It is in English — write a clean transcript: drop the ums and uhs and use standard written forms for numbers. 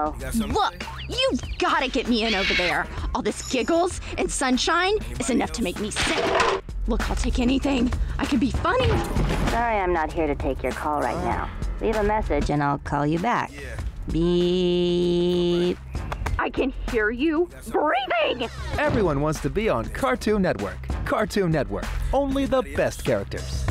Hello. Look, you've gotta get me in over there. All this giggles and sunshine is enough to make me sick. Look, I'll take anything. I can be funny. Sorry I'm not here to take your call right now. Leave a message and I'll call you back. Beep. I can hear you breathing! Everyone wants to be on Cartoon Network. Cartoon Network, only the best characters.